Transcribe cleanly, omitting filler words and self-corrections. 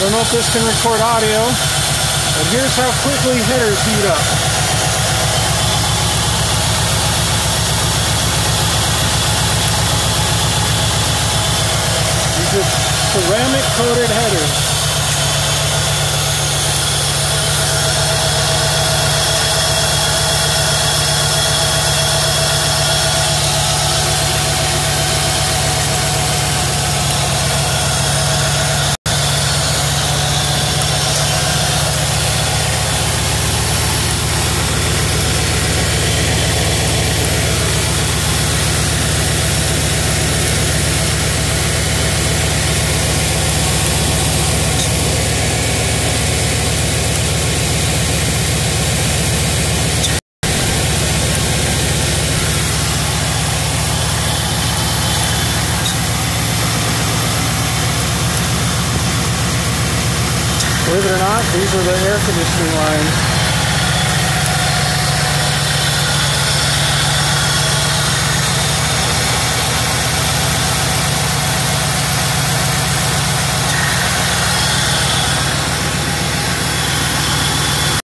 don't know if this can record audio, but here's how quickly headers heat up. These are ceramic coated headers. Believe it or not, these are the air conditioning lines.